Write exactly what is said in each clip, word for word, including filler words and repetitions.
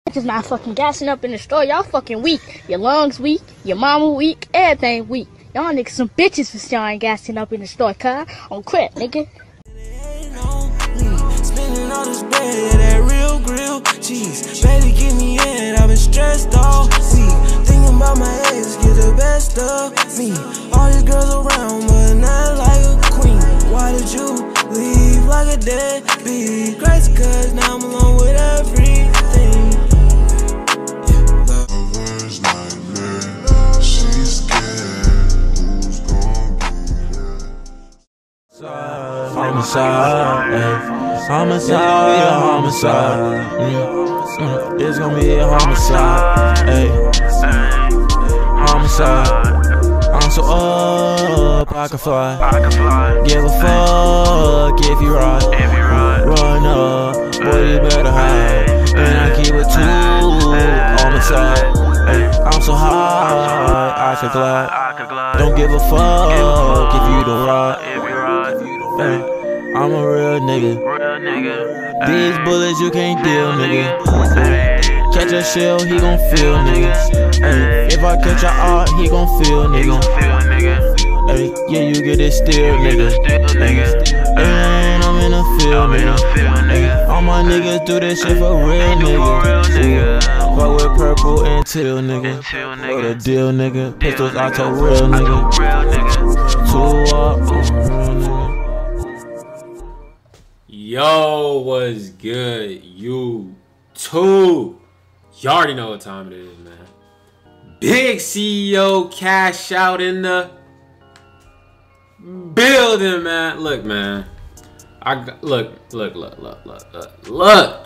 Bitches not fucking gassing up in the store. Y'all fucking weak. Your lungs weak. Your mama weak. Everything weak. Y'all niggas some bitches for y'all ain't gassing up in the store, cuz. On crap, nigga. Spending all this bread, that real grill cheese. Better get me in, I've been stressed all week. Thinking about my ex, get the best of me. All these girls around, but not like a queen. Why did you leave like a deadbeat? Crazy, cause now I'm alone with everything. Homicide, ay. Homicide, a homicide. Mm. It's gonna be a homicide, ay. Homicide. I'm so up, I can fly. Give a fuck if you ride. Run up, boy, you better hide. And I keep it two on the side. Ay. I'm so high, I could glide. Don't give a fuck if you don't ride. Hey, I'm a real nigga. These bullets you can't deal, nigga. Catch a shell, he gon' feel, nigga. Hey, if I catch a art, he gon' feel, nigga. Hey, yeah, you get it still, nigga. And I'm in the field, nigga. All my niggas do this shit for real, nigga. Fuck with purple and teal, nigga. For the deal, nigga. Pistols out to real, nigga. Two up, real nigga. Yo, what's good, you two? You already know what time it is, man. Big C E O Cash Out in the building, man. Look, man. I got, look, look, look, look, look, look, look.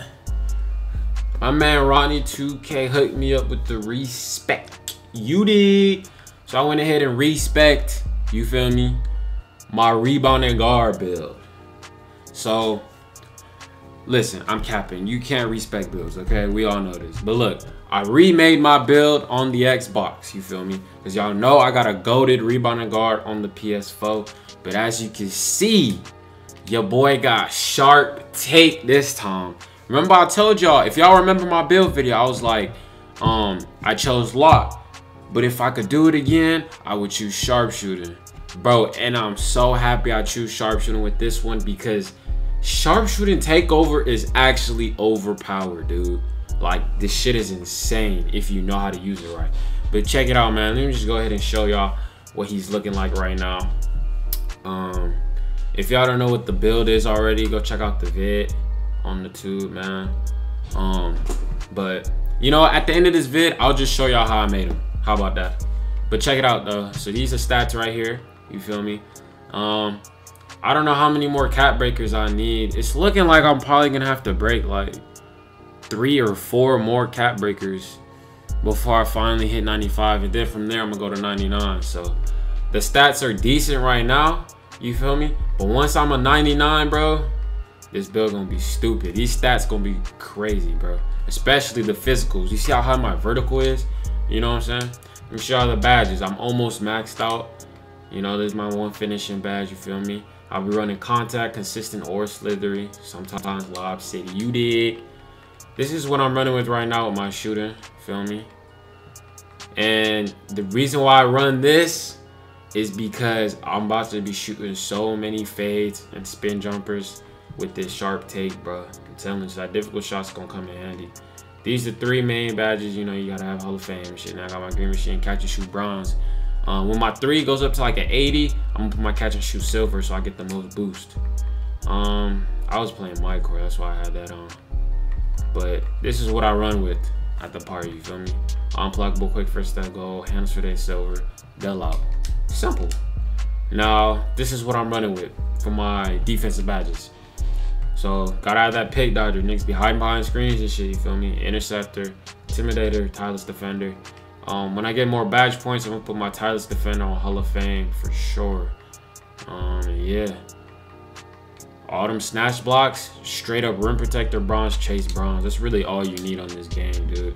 My man Ronnie two K hooked me up with the respect. You did. So I went ahead and respect, you feel me, my rebound and guard build. So, listen, I'm capping. You can't respect builds, okay? We all know this. But look, I remade my build on the Xbox, you feel me? Because y'all know I got a goated rebound and guard on the P S four. But as you can see, your boy got sharp tape this time. Remember I told y'all, if y'all remember my build video, I was like, um, I chose lock. But if I could do it again, I would choose sharpshooter. Bro, and I'm so happy I choose sharpshooting with this one because sharpshooting takeover is actually overpowered, dude. Like, this shit is insane if you know how to use it right. But check it out, man. Let me just go ahead and show y'all what he's looking like right now. Um, if y'all don't know what the build is already, go check out the vid on the tube, man. Um, but, you know, at the end of this vid, I'll just show y'all how I made him. How about that? But check it out, though. So these are stats right here. You feel me? Um... I don't know how many more cap breakers I need. It's looking like I'm probably gonna have to break like three or four more cap breakers before I finally hit ninety-five, and then from there I'm gonna go to ninety-nine. So the stats are decent right now, you feel me? But once I'm a ninety-nine, bro, this build gonna be stupid. These stats gonna be crazy, bro. Especially the physicals. You see how high my vertical is? You know what I'm saying? Let me show y'all the badges. I'm almost maxed out. You know, this is my one finishing badge, you feel me? I'll be running contact, consistent, or slithery. Sometimes lob city. You did. This is what I'm running with right now with my shooting. Feel me? And the reason why I run this is because I'm about to be shooting so many fades and spin jumpers with this sharp take, bro. I'm telling you, that difficult shot's gonna come in handy. These are three main badges. You know, you gotta have Hall of Fame and shit. Now I got my green machine, catch and shoot bronze. Um, when my three goes up to like an eighty, I'm gonna put my catch and shoot silver so I get the most boost. Um, I was playing Micro, that's why I had that on. But this is what I run with at the party, you feel me? Unpluggable, quick first step goal, hands for day silver, bell out. Simple. Now, this is what I'm running with for my defensive badges. So, got out of that pick dodger, niggas be hiding behind screens and shit, you feel me? Interceptor, intimidator, tireless defender. Um, when I get more badge points, I'm gonna put my tireless defender on Hall of Fame for sure. Um, yeah. All them snatch blocks, straight up rim protector, bronze, chase bronze. That's really all you need on this game, dude.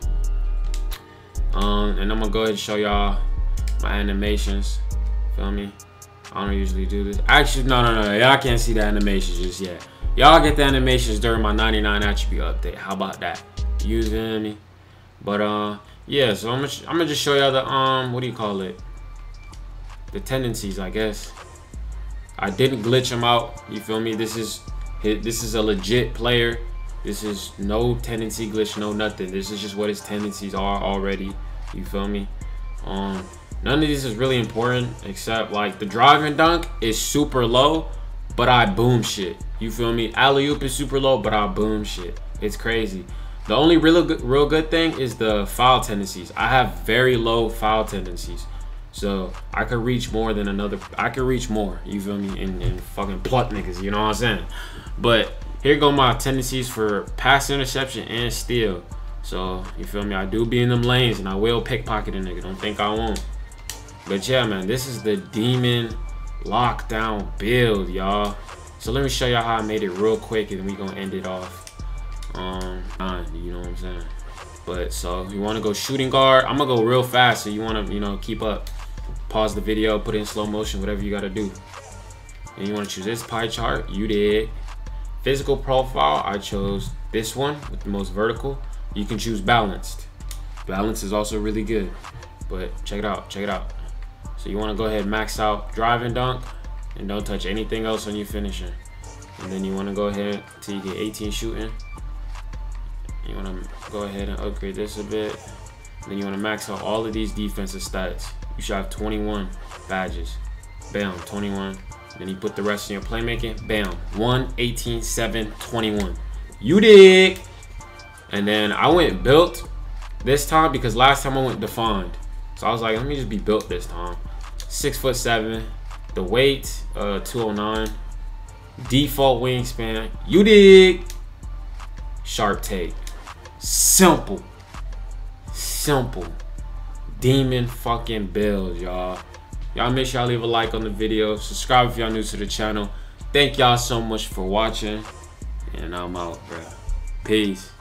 Um, and I'm gonna go ahead and show y'all my animations. Feel me? I don't usually do this. Actually, no, no, no. Y'all can't see the animations just yet. Y'all get the animations during my ninety-nine attribute update. How about that? You feel me? But uh, yeah. So I'm gonna I'm gonna just show y'all the um, what do you call it? The tendencies, I guess. I didn't glitch him out. You feel me? This is this is a legit player. This is no tendency glitch, no nothing. This is just what his tendencies are already. You feel me? Um, none of this is really important except like the driving dunk is super low, but I boom shit. You feel me? Alley-oop is super low, but I boom shit. It's crazy. The only real good, real good thing is the foul tendencies. I have very low foul tendencies. So I could reach more than another. I could reach more. You feel me? And, and fucking pluck niggas. You know what I'm saying? But here go my tendencies for pass interception and steal. So you feel me? I do be in them lanes and I will pickpocket a nigga. Don't think I won't. But yeah, man, this is the demon lockdown build, y'all. So let me show y'all how I made it real quick and we gonna end it off. Um, you know what I'm saying? But so you want to go shooting guard. I'm gonna go real fast, so you want to you know keep up. Pause the video, put it in slow motion, whatever you gotta do. And you want to choose this pie chart. You did. Physical profile, I chose this one with the most vertical. You can choose balanced. Balance is also really good. But check it out, check it out. So you want to go ahead and max out drive and dunk, and don't touch anything else when you're finishing. And then you want to go ahead till you get eighteen shooting. You want to go ahead and upgrade this a bit. And then you want to max out all of these defensive stats. You should have twenty-one badges. Bam, twenty-one. Then you put the rest in your playmaking. Bam, one, eighteen, seven, twenty-one. You dig? And then I went built this time because last time I went defined. So I was like, let me just be built this time. Six foot seven. The weight, uh, two oh nine. Default wingspan. You dig? Sharp tape. Simple. Simple. Demon fucking build, y'all. Y'all make sure y'all leave a like on the video. Subscribe if y'all new to the channel. Thank y'all so much for watching. And I'm out, bro. Peace.